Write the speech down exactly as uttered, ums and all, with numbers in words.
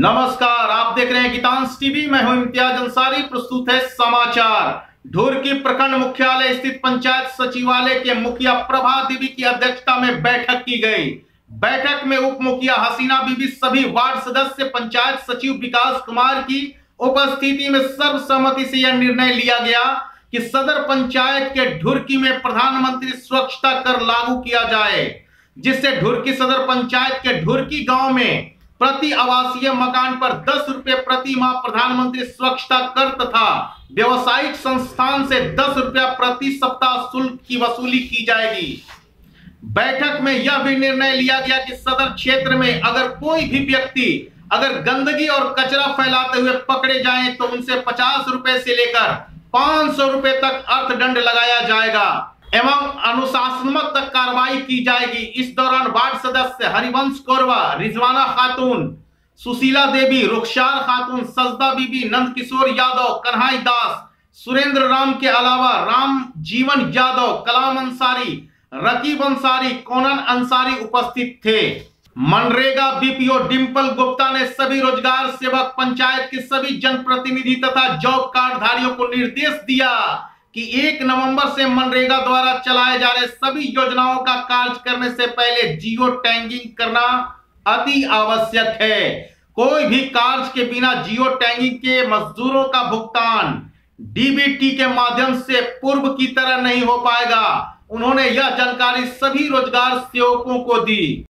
नमस्कार, आप देख रहे हैं गीतांश टीवी। मैं हूं इम्तियाज अंसारी। प्रस्तुत है समाचार। ढुर्की प्रखंड मुख्यालय स्थित पंचायत सचिवालय के मुखिया प्रभा देवी की अध्यक्षता में बैठक की गई। बैठक में उप मुखिया हसीना बीबी, सभी वार्ड सदस्य, पंचायत सचिव विकास कुमार की उपस्थिति में सर्वसम्मति से यह निर्णय लिया गया कि सदर पंचायत के ढुर्की में प्रधानमंत्री स्वच्छता कर लागू किया जाए, जिससे ढुर्की सदर पंचायत के ढुर्की गांव में प्रति आवासीय मकान पर दस रुपए प्रति माह प्रधानमंत्री स्वच्छता कर तथा व्यवसायिक संस्थान से दस रुपया प्रति सप्ताह शुल्क की वसूली की जाएगी। बैठक में यह भी निर्णय लिया गया कि सदर क्षेत्र में अगर कोई भी व्यक्ति अगर गंदगी और कचरा फैलाते हुए पकड़े जाएं तो उनसे पचास रुपए से लेकर पांच सौ रुपए तक अर्थदंड लगाया जाएगा एवं अनुशासनात्मक तक कार्रवाई की जाएगी। इस दौरान वार्ड सदस्य हरिवंश कौरवा, रिजवाना खातून, सुशीला देवी, रुखसार खातून, सजदा बीबी, नंद किशोर यादव, कन्हाई दास, सुरेंद्र राम के अलावा राम जीवन यादव, कलाम अंसारी, रकीब अंसारी, कोनन अंसारी उपस्थित थे। मनरेगा बीपीओ डिंपल गुप्ता ने सभी रोजगार सेवक, पंचायत के सभी जनप्रतिनिधि तथा जॉब कार्ड धारियों को निर्देश दिया कि एक नवंबर से मनरेगा द्वारा चलाए जा रहे सभी योजनाओं का कार्य करने से पहले जियो टैगिंग करना अति आवश्यक है। कोई भी कार्य के बिना जियो टैगिंग के मजदूरों का भुगतान डीबीटी के माध्यम से पूर्व की तरह नहीं हो पाएगा। उन्होंने यह जानकारी सभी रोजगार सेवकों को दी।